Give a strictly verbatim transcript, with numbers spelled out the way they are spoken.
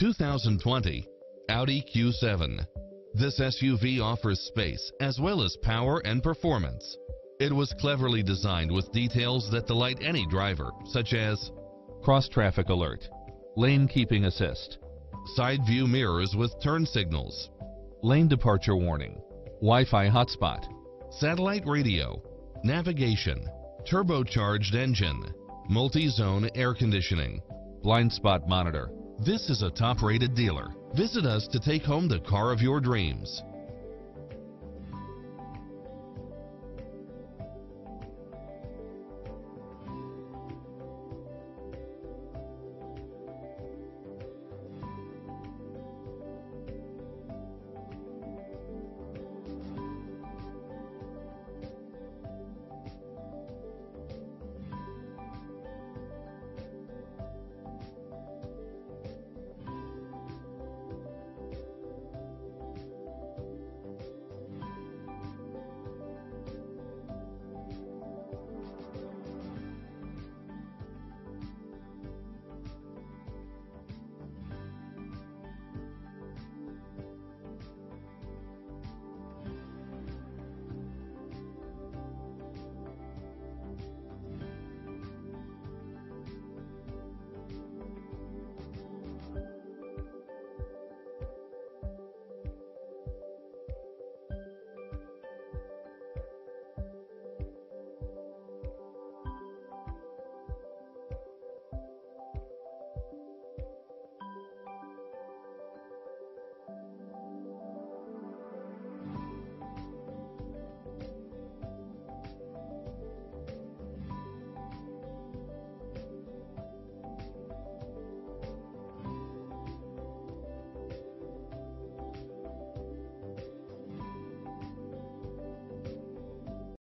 two thousand twenty Audi Q seven. This S U V offers space as well as power and performance. It was cleverly designed with details that delight any driver, such as cross-traffic alert, lane keeping assist, side view mirrors with turn signals, lane departure warning, Wi-Fi hotspot, satellite radio, navigation, turbocharged engine, multi-zone air conditioning, blind spot monitor. This is a top-rated dealer. Visit us to take home the car of your dreams.